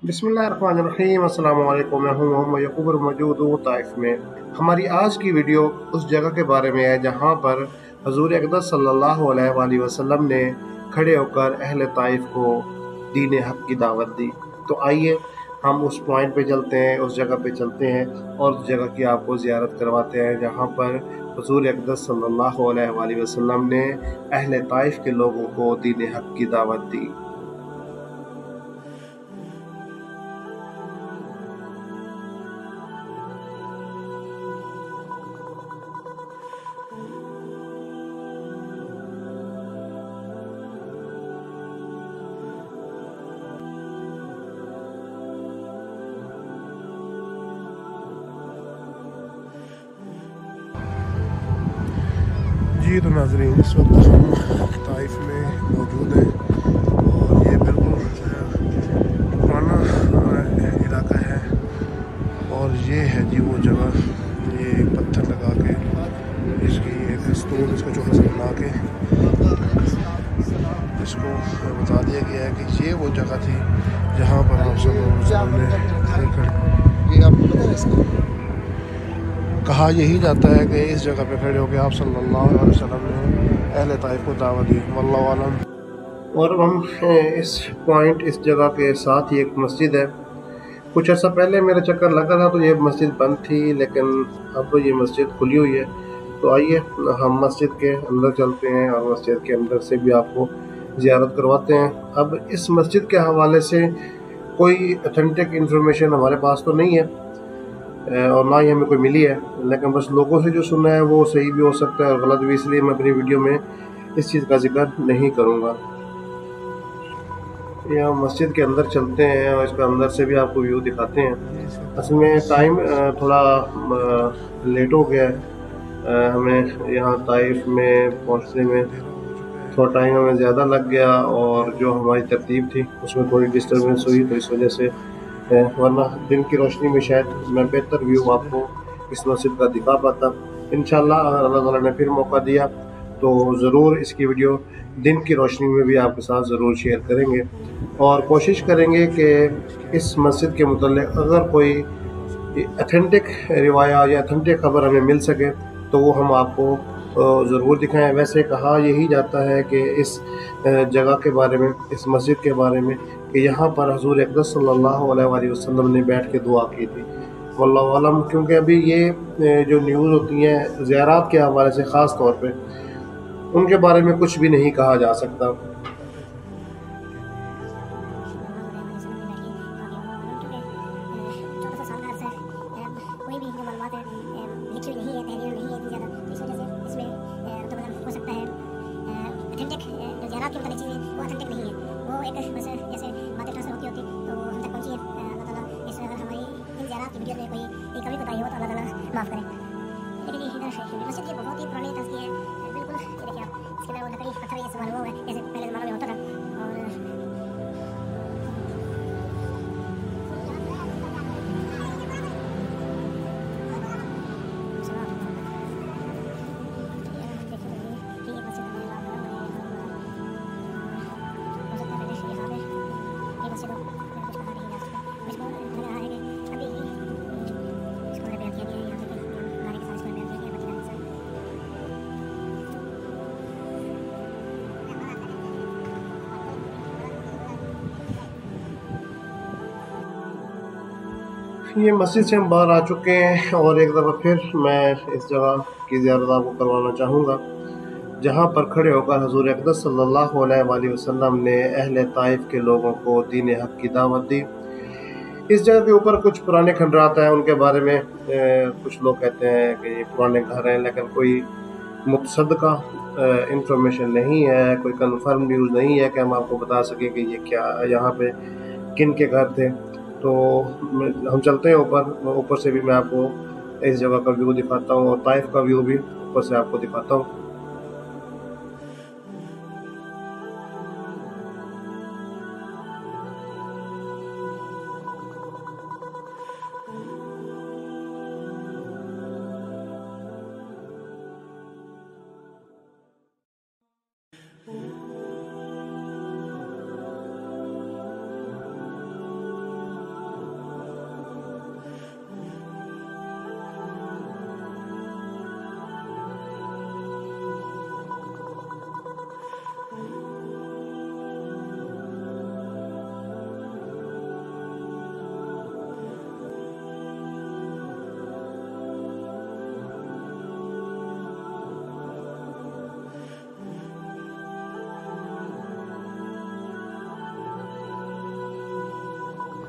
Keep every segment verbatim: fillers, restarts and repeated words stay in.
बिस्मिल्लाहिर्रहमानिर्रहीम। अस्सलाम वालेकुम। मैं हूँ मोहम्मद यकूब और मौजूद हूँ ताइफ में। हमारी आज की वीडियो उस जगह के बारे में है जहाँ पर हजूर अक़दस सल्लल्लाहु अलैहि वसल्लम ने खड़े होकर अहले ताइफ को दीन हक की दावत दी। तो आइए हम उस पॉइंट पे चलते हैं, उस जगह पे चलते हैं और उस जगह की आपको ज़ियारत करवाते हैं जहाँ पर हजूर अक़दस सल्लल्लाहु अलैहि वसल्लम ने अहले ताइफ के लोगों को दीन हक की दावत दी। जी तो नाज़रीन, इस वक्त हम ताइफ में मौजूद हैं और ये बिल्कुल पुराना इलाका है और ये है जी वो जगह, ये पत्थर लगा के इसकी एक स्टोन इसका छोटा सा बना के इसको बता दिया गया है कि ये वो जगह थी जहाँ पर हम सब ने ये आपको पता है इसका कहा यही जाता है कि इस जगह पे खड़े होकर आप सल्लल्लाहु अलैहि वसल्लम ने अहले ताइफ को दावत दी। वल्लाहु आलम। और हम इस पॉइंट इस जगह के साथ ही एक मस्जिद है। कुछ अर्सा पहले मेरा चक्कर लगा था तो ये मस्जिद बंद थी, लेकिन अब ये मस्जिद खुली हुई है। तो आइए हम मस्जिद के अंदर चलते हैं और मस्जिद के अंदर से भी आपको ज़ियारत करवाते हैं। अब इस मस्जिद के हवाले से कोई ऑथेंटिक इन्फॉर्मेशन हमारे पास तो नहीं है और ना ही हमें कोई मिली है, लेकिन बस लोगों से जो सुना है वो सही भी हो सकता है और गलत भी, इसलिए मैं अपनी वीडियो में इस चीज़ का जिक्र नहीं करूँगा। ये हम मस्जिद के अंदर चलते हैं और इसके अंदर से भी आपको व्यू दिखाते हैं। असल में टाइम थोड़ा लेट हो गया है, हमें यहाँ ताइफ में पहुँचने में थोड़ा टाइम हमें ज़्यादा लग गया और जो हमारी तरतीब थी उसमें थोड़ी डिस्टर्बेंस हुई, तो इस वजह से, वरना दिन की रोशनी में शायद मैं बेहतर व्यू आपको इस मस्जिद का दिखा पाता। इंशाल्लाह अगर अल्लाह ताला ने फिर मौका दिया तो ज़रूर इसकी वीडियो दिन की रोशनी में भी आपके साथ ज़रूर शेयर करेंगे और कोशिश करेंगे कि इस मस्जिद के मुतल्लिक़ अगर कोई ऑथेंटिक रिवाया या ऑथेंटिक खबर हमें मिल सके तो वो हम आपको ज़रूर दिखाएं। वैसे कहा यही जाता है कि इस जगह के बारे में, इस मस्जिद के बारे में, कि यहाँ पर हजूर अक़दस सल्लल्लाहु अलैहि वसल्लम ने बैठ के दुआ की थी। वल्लाहु आलम। क्योंकि अभी ये जो न्यूज़ होती हैं ज़ियारत के हवाले से ख़ास तौर पे, उनके बारे में कुछ भी नहीं कहा जा सकता। माफ करें, लेकिन ये इधर मस्जिद ये बहुत ही पुरानी तस्वीर है। बिल्कुल ये देखिए आप, इसके अंदर वो लकड़ी पत्थर ये इस्तेमाल हुआ है जैसे पहले ज़माने में होता था। और ये मस्जिद से हम बाहर आ चुके हैं और एक दफ़ा फिर मैं इस जगह की ज़ियारत आपको करवाना चाहूँगा जहाँ पर खड़े होकर हजूर अक़दस सल्लल्लाहु अलैहि वसल्लम ने अहले ताइफ के लोगों को दीन हक की दावत दी। इस जगह के ऊपर कुछ पुराने खंडरात हैं, उनके बारे में ए, कुछ लोग कहते हैं कि ये पुराने घर हैं, लेकिन कोई मुतसद्दका इंफॉर्मेशन नहीं है, कोई कंफर्म न्यूज़ नहीं है कि हम आपको बता सकें कि ये क्या यहाँ पे किन के घर थे। तो हम चलते हैं ऊपर, ऊपर से भी मैं आपको इस जगह का व्यू दिखाता हूँ और ताइफ का व्यू भी ऊपर से आपको दिखाता हूँ।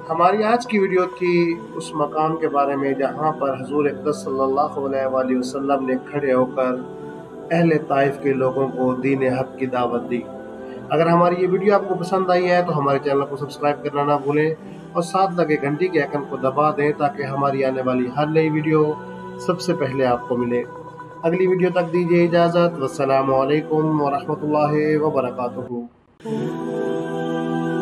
हमारी आज की वीडियो थी उस मकाम के बारे में जहाँ पर हुज़ूर अक़दस सल्लल्लाहु अलैहि वसल्लम ने खड़े होकर अहले ताइफ के लोगों को दीन हक़ की दावत दी। अगर हमारी ये वीडियो आपको पसंद आई है तो हमारे चैनल को सब्सक्राइब करना ना भूलें और साथ लगे घंटी के आइकन को दबा दें ताकि हमारी आने वाली हर नई वीडियो सबसे पहले आपको मिले। अगली वीडियो तक दीजिए इजाज़त। वस्सलामु अलैकुम व रहमतुल्लाहि व बरकातुहू।